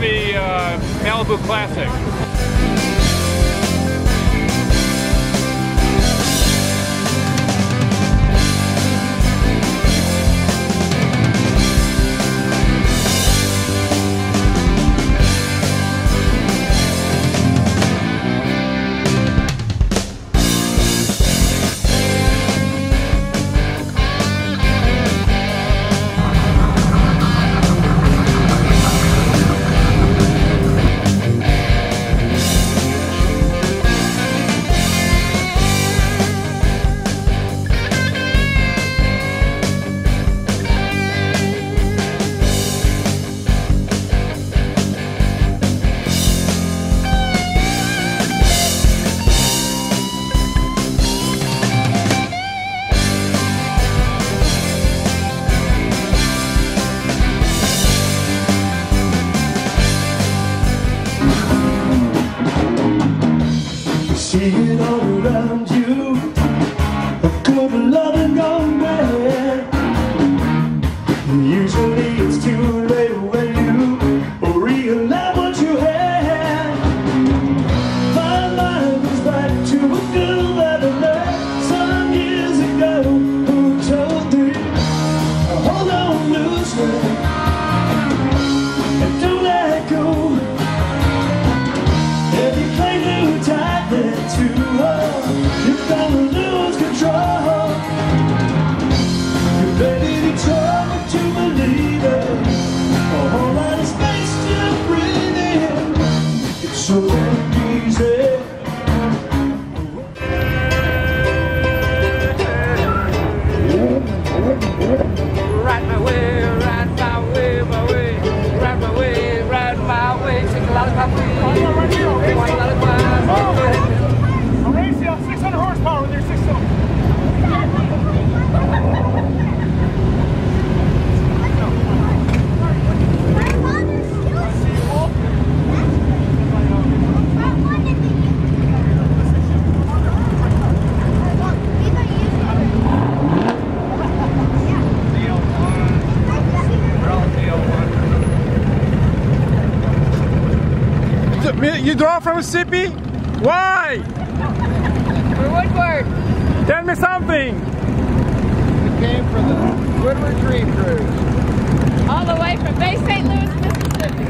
the Malibu Classic. See it all around you, a good love and gone bad. Usually it's too late when you realize what you had. My mind goes back to a girl that I met some years ago, who told me, hold on loosely and don't let go. If you cling too tight to her, you're gonna lose control. You better be trying to believe it. A whole lot of space to breathe in. It's so damn easy. Ride my way, ride my way, my way. Ride my way, ride my way. Take a lot of my way. A race, 600 horsepower with their 6-cylinder. You draw from Mississippi? Why? For Woodward. Tell me something. We came for the Woodward Dream Cruise. All the way from Bay St. Louis, Mississippi.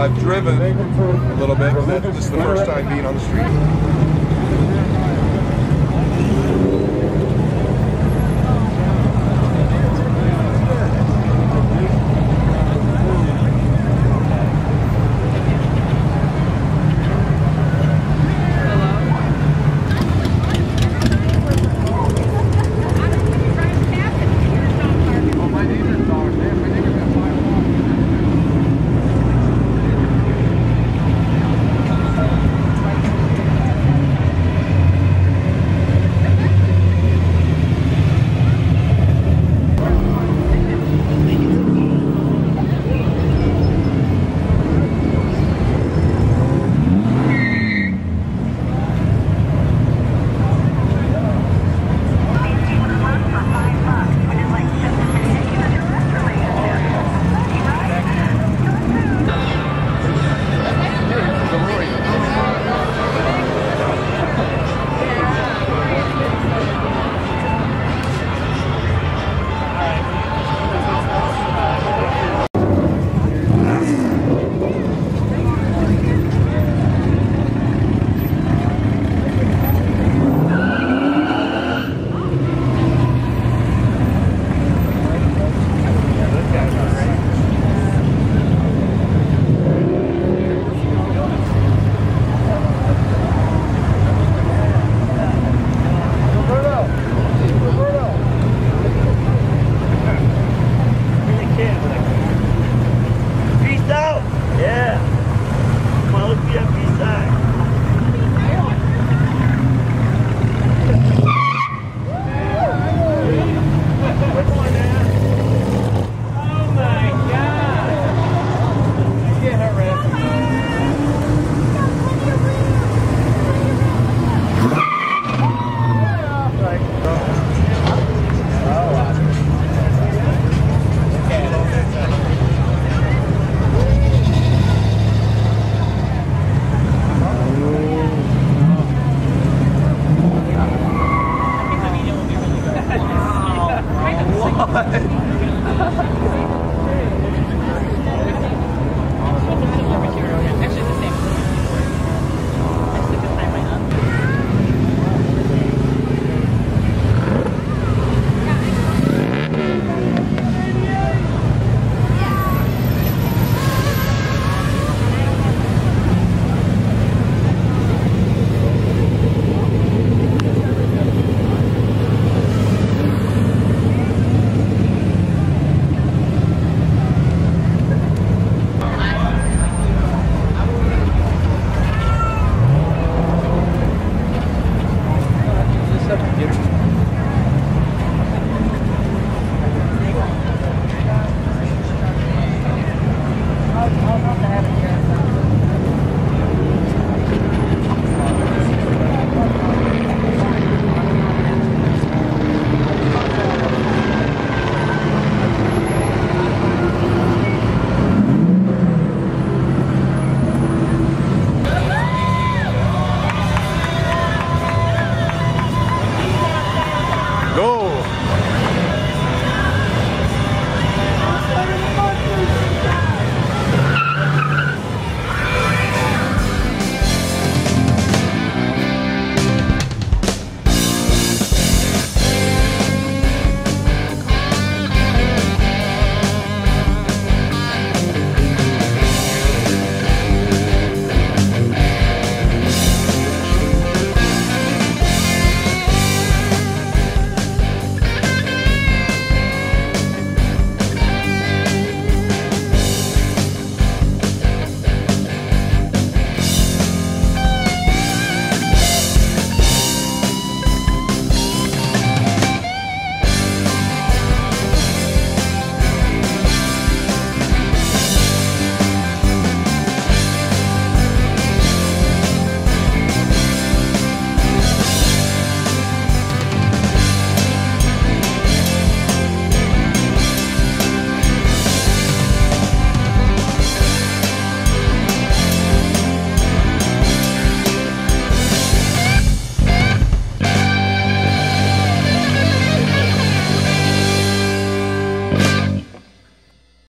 I've driven a little bit, but this is the first time being on the street.